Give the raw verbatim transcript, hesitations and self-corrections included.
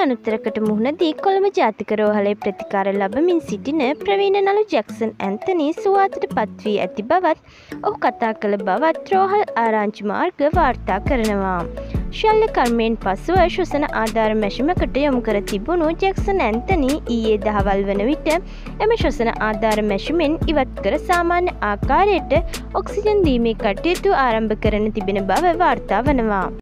අනුත්තරකට මුහුණ දී කොළඹ ජාතික රෝහලේ ප්‍රතිකාර ලබමින් සිටින ප්‍රවීණ නළු ජැක්සන් ඇන්තනි සුවාතට පත් වී ඇති බවත් ඔහු කතා කළ බවත් රෝහල් ආරංචි මාර්ග වාර්තා කරනවා. ශල්‍ය කර්මයෙන් පසුව ශ්වසන ආධාර මැෂිමකට යොමු කර තිබුණු ජැක්සන් ඇන්තනි ඊයේ දහවල් වන විට එම ශ්වසන ආධාර මැෂිමෙන් ඉවත් කර සාමාන්‍ය ආකාරයට ඔක්සිජන් දීමේ කටයුතු ආරම්භ කරන තිබෙන බව වාර්තා වනවා.